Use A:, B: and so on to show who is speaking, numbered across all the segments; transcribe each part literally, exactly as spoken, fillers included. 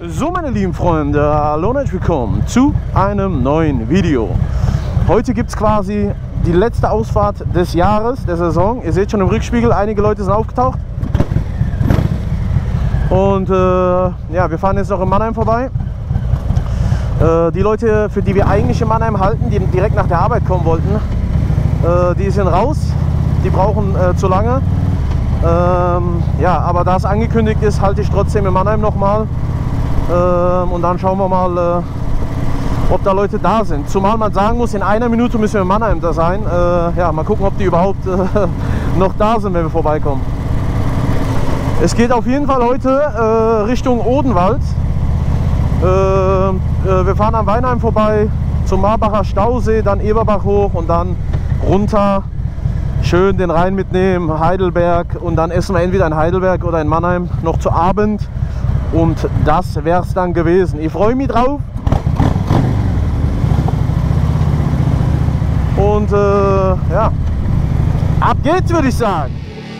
A: So, meine lieben Freunde, hallo und herzlich willkommen zu einem neuen Video. Heute gibt es quasi die letzte Ausfahrt des Jahres, der Saison. Ihr seht schon im Rückspiegel, einige Leute sind aufgetaucht. Und äh, ja, wir fahren jetzt noch in Mannheim vorbei. Äh, die Leute, für die wir eigentlich in Mannheim halten, die direkt nach der Arbeit kommen wollten, äh, die sind raus. Die brauchen äh, zu lange. Ähm, ja, aber da es angekündigt ist, halte ich trotzdem in Mannheim nochmal. Ähm, und dann schauen wir mal, äh, ob da Leute da sind. Zumal man sagen muss, in einer Minute müssen wir in Mannheim da sein. Äh, ja, mal gucken, ob die überhaupt äh, noch da sind, wenn wir vorbeikommen. Es geht auf jeden Fall heute äh, Richtung Odenwald. Äh, äh, wir fahren am Weinheim vorbei, zum Marbacher Stausee, dann Eberbach hoch und dann runter. Schön den Rhein mitnehmen, Heidelberg, und dann essen wir entweder in Heidelberg oder in Mannheim noch zu Abend. Und das wäre es dann gewesen. Ich freue mich drauf. Und äh, ja, ab geht's, würde ich sagen.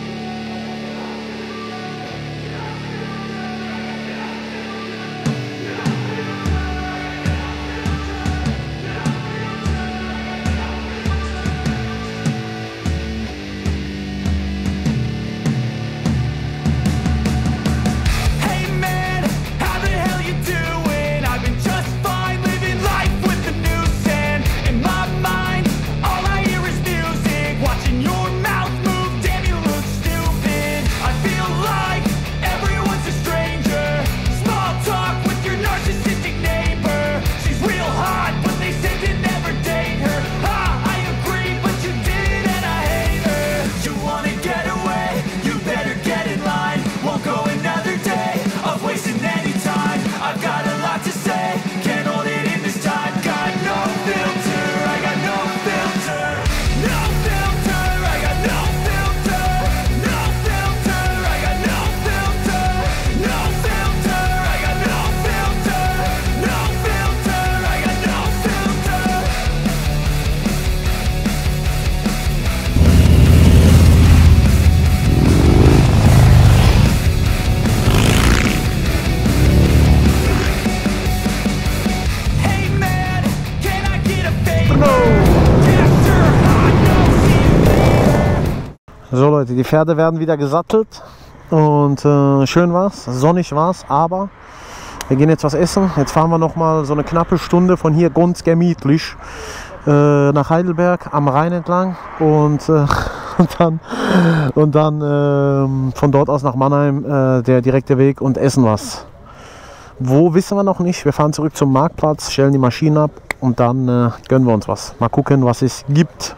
A: So Leute, die Pferde werden wieder gesattelt und äh, schön war's, sonnig war's, aber wir gehen jetzt was essen. Jetzt fahren wir noch mal so eine knappe Stunde von hier ganz gemütlich äh, nach Heidelberg am Rhein entlang und, äh, und dann, und dann äh, von dort aus nach Mannheim äh, der direkte Weg und essen was. Wo, wissen wir noch nicht. Wir fahren zurück zum Marktplatz, stellen die Maschinen ab und dann äh, gönnen wir uns was. Mal gucken, was es gibt.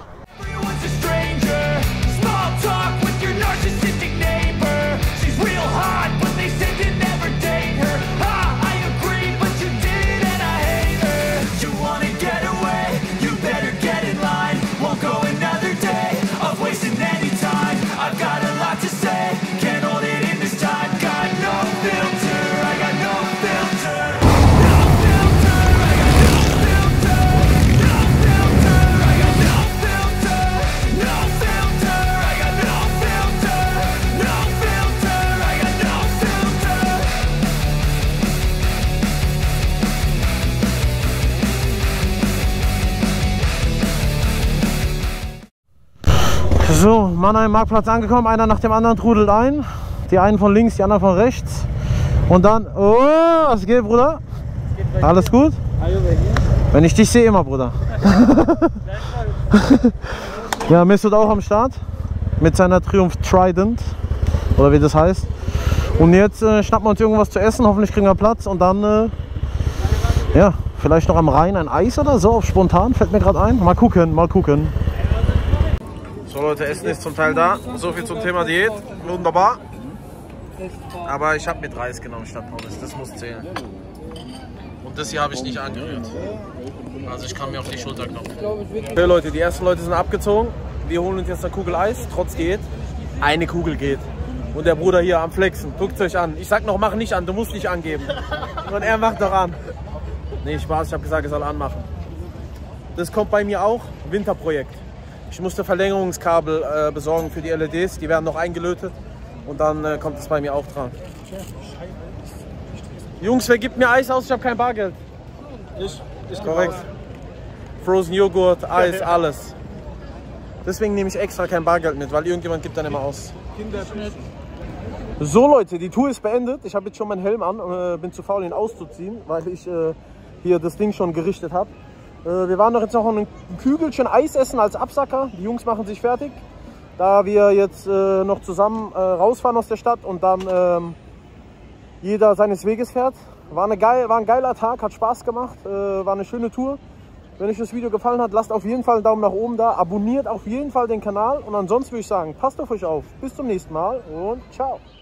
A: So, Mannheim Marktplatz angekommen, einer nach dem anderen trudelt ein. Die einen von links, die anderen von rechts. Und dann, oh, was geht, Bruder? Geht alles gut? Hallo, bei dir? Wenn ich dich sehe, immer, Bruder. Ja, Mesut auch am Start mit seiner Triumph Trident, oder wie das heißt. Und jetzt äh, schnappen wir uns irgendwas zu essen, hoffentlich kriegen wir Platz und dann, äh, ja, vielleicht noch am Rhein ein Eis oder so, auf spontan, fällt mir gerade ein. Mal gucken, mal gucken. So Leute, Essen ist zum Teil da. So viel zum Thema Diät. Wunderbar. Aber ich habe mit Reis genommen statt Pommes. Das muss zählen. Und das hier habe ich nicht angerührt. Also ich kann mir auf die Schulter klopfen. Okay Leute, die ersten Leute sind abgezogen. Wir holen uns jetzt eine Kugel Eis. Trotz Diät. Eine Kugel geht. Und der Bruder hier am Flexen. Guckt euch an. Ich sag noch, mach nicht an. Du musst nicht angeben. Und er macht doch an. Nee, Spaß. Ich habe gesagt, er soll anmachen. Das kommt bei mir auch. Winterprojekt. Ich musste Verlängerungskabel äh, besorgen für die L E Ds, die werden noch eingelötet und dann äh, kommt es bei mir auch dran. Jungs, wer gibt mir Eis aus? Ich habe kein Bargeld.
B: Ich, ich
A: Korrekt. Frozen Joghurt, Eis, alles. Deswegen nehme ich extra kein Bargeld mit, weil irgendjemand gibt dann immer aus.
B: Kinderschnitt.
A: So Leute, die Tour ist beendet. Ich habe jetzt schon meinen Helm an und äh, bin zu faul, ihn auszuziehen, weil ich äh, hier das Ding schon gerichtet habe. Äh, wir waren doch jetzt noch ein Kügelchen Eis essen als Absacker. Die Jungs machen sich fertig. Da wir jetzt äh, noch zusammen äh, rausfahren aus der Stadt und dann ähm, jeder seines Weges fährt. War, eine geil, war ein geiler Tag, hat Spaß gemacht, äh, war eine schöne Tour. Wenn euch das Video gefallen hat, lasst auf jeden Fall einen Daumen nach oben da, abonniert auf jeden Fall den Kanal und ansonsten würde ich sagen, passt auf euch auf. Bis zum nächsten Mal und ciao.